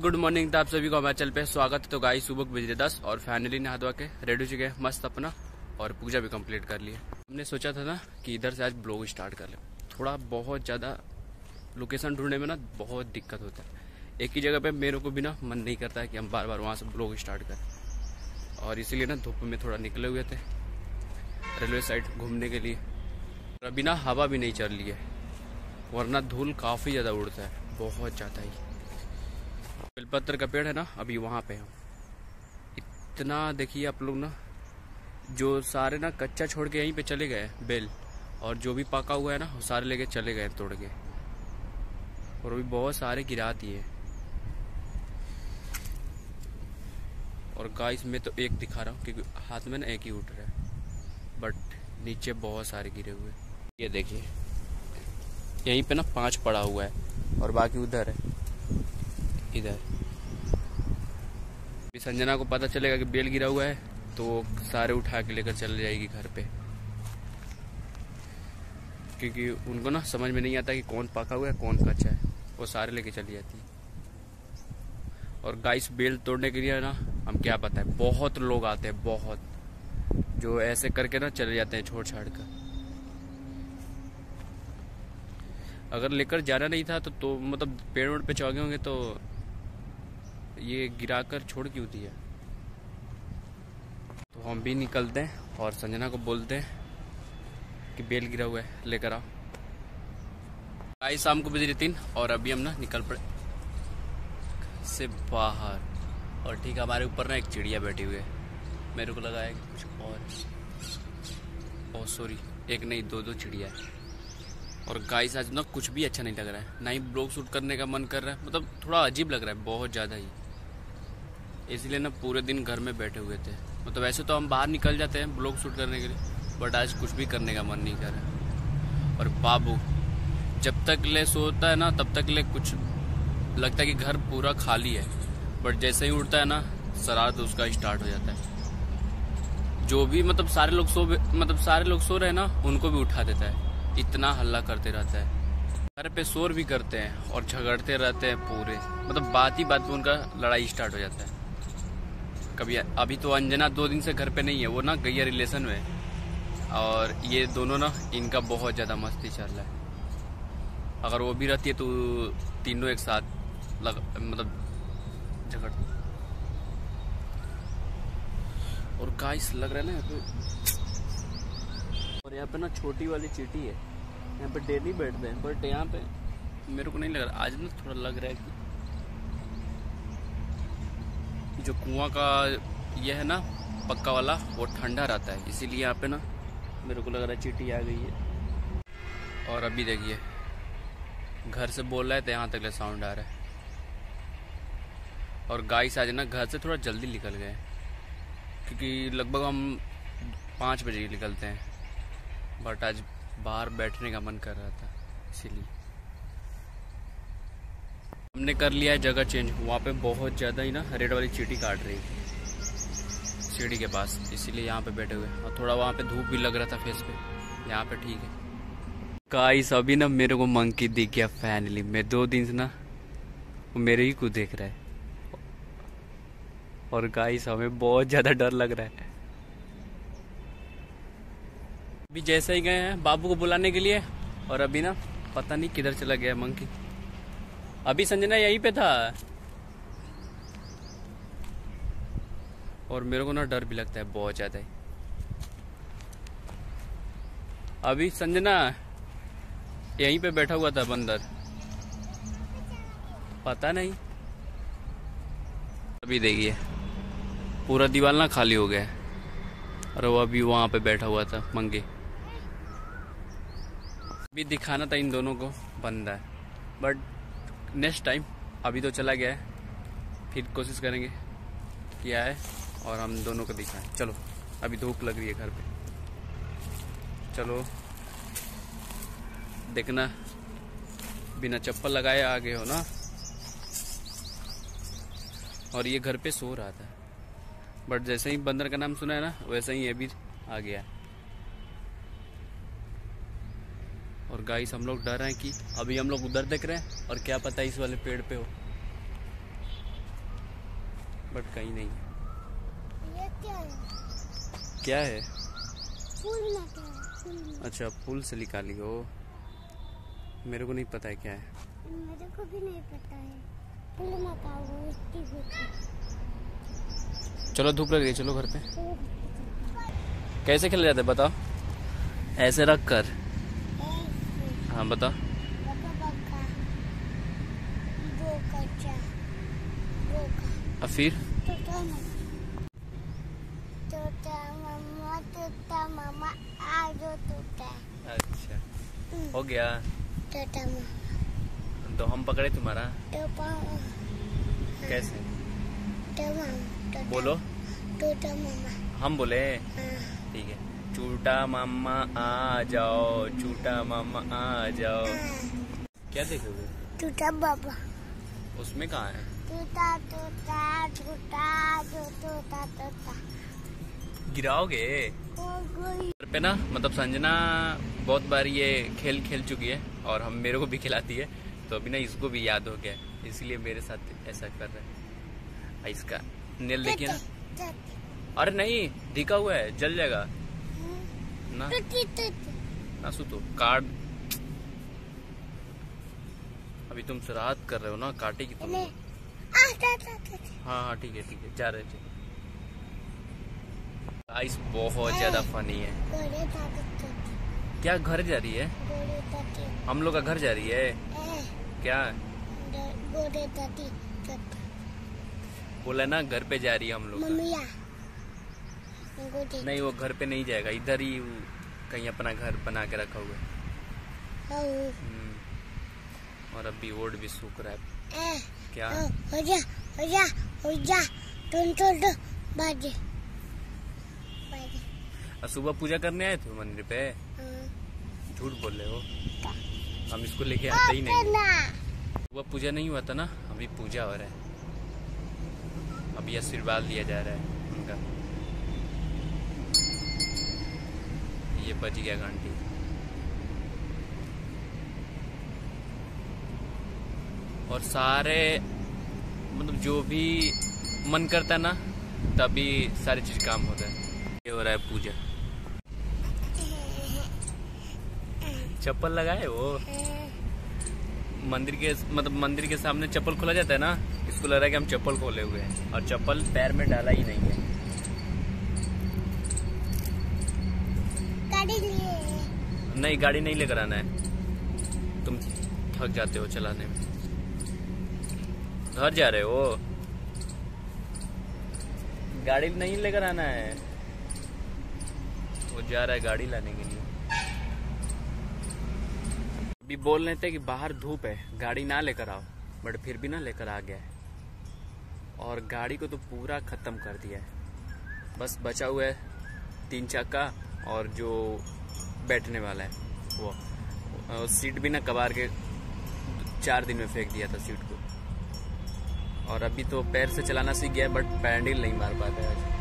Good morning था आप सभी को हमारे चैनल पे स्वागत है। तो गाइस सुबह बजे 10 और फाइनली नहा धोआ के रेडी हो चुके हैं मस्त अपना, और पूजा भी कंप्लीट कर ली है। हमने सोचा था ना कि इधर से आज ब्लॉग स्टार्ट कर ले। थोड़ा बहुत ज़्यादा लोकेशन ढूंढने में ना बहुत दिक्कत होता है। एक ही जगह पे मेरे को भी ना मन नहीं करता है कि हम बार बार वहाँ से ब्लॉग स्टार्ट करें, और इसीलिए ना धूप में थोड़ा निकले हुए थे रेलवे साइड घूमने के लिए। अभी ना हवा भी नहीं चल रही है, वरना धूल काफ़ी ज़्यादा उड़ता है, बहुत ज़्यादा ही। बेलपत्र का पेड़ है ना, अभी वहाँ पे हम इतना देखिए आप लोग ना, जो सारे ना कच्चा छोड़ के यहीं पे चले गए बेल, और जो भी पका हुआ है ना वो सारे लेके चले गए तोड़ के, और अभी बहुत सारे गिरा दिए। और गाइस में तो एक दिखा रहा हूँ क्योंकि हाथ में ना एक ही उठ रहा है, बट नीचे बहुत सारे गिरे हुए। ये देखिए यहीं पे ना 5 पड़ा हुआ है और बाकी उधर है, इधर। संजना को पता चलेगा कि बेल गिरा हुआ है तो सारे उठा के लेकर चले जाएगी घर पे, क्योंकि उनको ना समझ में नहीं आता कि कौन पका हुआ है कौन कच्चा है, वो सारे लेके चली जाती है। और गाइस बेल तोड़ने के लिए ना हम क्या बताएं, बहुत लोग आते हैं, बहुत, जो ऐसे करके ना चले जाते हैं छोड़ छाड़ कर। अगर लेकर जाना नहीं था तो मतलब पेड़ वेड़ पे चौगे होंगे तो ये गिराकर छोड़ क्यों दिया। तो हम भी निकलते हैं और संजना को बोलते हैं कि बेल गिरा हुआ है लेकर आओ। आज शाम को बजे 3 और अभी हम ना निकल पड़े से बाहर, और ठीक है हमारे ऊपर ना एक चिड़िया बैठी हुई है। मेरे को लगा है कि कुछ और सॉरी, एक नहीं दो चिड़िया है। और गाइस आज ना कुछ भी अच्छा नहीं लग रहा है, ना ही ब्लॉग शूट करने का मन कर रहा है, मतलब थोड़ा अजीब लग रहा है बहुत ज़्यादा ही। इसलिए ना पूरे दिन घर में बैठे हुए थे। मतलब ऐसे तो हम बाहर निकल जाते हैं ब्लॉग शूट करने के लिए, बट आज कुछ भी करने का मन नहीं कर रहा। और बाबू जब तक ले सोता है ना तब तक ले कुछ लगता है कि घर पूरा खाली है, बट जैसे ही उठता है ना शरारत उसका स्टार्ट हो जाता है। जो भी मतलब सारे लोग सो रहे हैं ना उनको भी उठा देता है, इतना हल्ला करते रहता है। घर पे शोर भी करते हैं और झगड़ते रहते हैं पूरे, मतलब बात ही बात पे उनका लड़ाई स्टार्ट हो जाता है। कभी अभी तो अंजना 2 दिन से घर पे नहीं है, वो ना गई है रिलेशन में, और ये दोनों ना इनका बहुत ज़्यादा मस्ती चल रहा है। अगर वो भी रहती है तो तीनों एक साथ मतलब झगड़। और गाइस लग रहा है ना यहाँ पे, और यहाँ पे ना छोटी वाली चींटी है, यहाँ पे डेली बैठते हैं, बट यहाँ पे मेरे को नहीं लग रहा। आज ना थोड़ा लग रहा है कि जो कुआं का ये है ना पक्का वाला, वो ठंडा रहता है, इसीलिए यहाँ पे ना मेरे को लग रहा है चींटी आ गई है। और अभी देखिए घर से बोल रहा है तो यहाँ तक ले साउंड आ रहा है। और गाइस आज ना घर से थोड़ा जल्दी निकल गए, क्योंकि लगभग हम 5 बजे निकलते हैं, बट आज बाहर बैठने का मन कर रहा था, इसीलिए हमने कर लिया है जगह चेंज। वहाँ पे बहुत ज़्यादा ही ना रेड वाली चींटी काट रही है सीढ़ी के पास, इसीलिए यहाँ पे बैठे हुए। और थोड़ा वहाँ पे धूप भी लग रहा था फेस पे, यहाँ पे ठीक है। गाइस अभी ना मेरे को मंकी दिख गया फाइनली। मैं 2 दिन से ना वो मेरे ही को देख रहा है, और गाइस हमें बहुत ज़्यादा डर लग रहा है। अभी जैसे ही गए हैं बाबू को बुलाने के लिए, और अभी ना पता नहीं किधर चला गया मंकी। अभी संजना यहीं पे था, और मेरे को ना डर भी लगता है बहुत ज़्यादा ही। अभी संजना यहीं पे बैठा हुआ था बंदर, पता नहीं। अभी देखिए पूरा दीवार ना खाली हो गया, और वो अभी वहाँ पे बैठा हुआ था मंगे। अभी दिखाना था इन दोनों को बंदा है, बट नेक्स्ट टाइम। अभी तो चला गया है, फिर कोशिश करेंगे क्या है और हम दोनों को दिखाएं। चलो अभी धूप लग रही है घर पे, चलो देखना बिना चप्पल लगाए आ गए हो ना। और ये घर पे सो रहा था, बट जैसे ही बंदर का नाम सुना है ना वैसे ही ये भी आ गया। और गाइस हम लोग डर रहे हैं कि अभी हम लोग उधर देख रहे हैं और क्या पता इस वाले पेड़ पे हो। बट कहीं नहीं है। ये क्या है? क्या है? फूल में क्या है? फूल में। अच्छा, पुल से निकाली हो। मेरे को नहीं पता है क्या है। मेरे को भी नहीं पता है। फूल में क्या हुआ इसकी फोटो। चलो धूप लग रही है, चलो घर पे। कैसे खेले जाते बताओ? ऐसे रख कर। हाँ बताओ। अब फिर मामा आ जो टूटा। अच्छा हो गया। टोटा मामा तो हम पकड़े तुम्हारा टोपा कैसे? टोमा बोलो। टोटा मामा हम बोले हाँ। ठीक है। चूटा मामा आ जाओ, चूटा मामा आ जाओ। क्या देखोगे? टूटा बाबा उसमें कहाँ है? टूटा टूटा टूटा जो टूटा टूटा गिराओगे घर पे ना। मतलब संजना बहुत बार ये खेल खेल चुकी है और हम मेरे को भी खिलाती है, तो अभी ना इसको भी याद हो गया, इसलिए मेरे साथ ऐसा कर रहा है। इसका नेल देखिए ना। अरे नहीं, दिखा हुआ है, जल जाएगा ना। ना सुतो काट। अभी तुम राहत कर रहे हो ना, काटेगी तुम। हाँ हाँ ठीक है जा रहे थे। आइस बहुत ज्यादा फनी है। क्या घर जा रही है? हम लोग का घर जा रही है क्या? बोला ना घर पे जा रही है हम लोग। नहीं वो घर पे नहीं जाएगा, इधर ही कहीं अपना घर बना के रखा हुआ है। और अभी ओट भी सूख रहा है। क्या हो जा बाजे सुबह पूजा करने आए थे मंदिर पे? झूठ बोल रहे हो, हम इसको लेके आते ही नहीं। सुबह पूजा नहीं हुआ था ना, अभी पूजा हो रहा है। अभी आशीर्वाद लिया जा रहा है उनका। ये बज गया घंटी। और सारे मतलब जो भी मन करता है ना, तभी सारी चीज काम होता है। ये हो रहा है पूजा। चप्पल लगाए वो मंदिर के, मतलब मंदिर के सामने चप्पल खोला जाता है ना, इसको लग रहा है कि हम चप्पल खोले हुए हैं और चप्पल पैर में डाला ही नहीं है। गाड़ी लिए नहीं गाड़ी नहीं लेकर आना है, तुम थक जाते हो चलाने में। घर जा रहे हो? गाड़ी नहीं लेकर आना है, वो जा रहा है गाड़ी लाने के लिए। अभी बोल रहे थे कि बाहर धूप है, गाड़ी ना लेकर आओ, बट फिर भी ना लेकर आ गया है। और गाड़ी को तो पूरा खत्म कर दिया है। बस बचा हुआ है 3 चक्का और जो बैठने वाला है वो सीट भी ना कबार के 4 दिन में फेंक दिया था सीट को। और अभी तो पैर से चलाना सीख गया है, बट पैडल नहीं मार पाता है।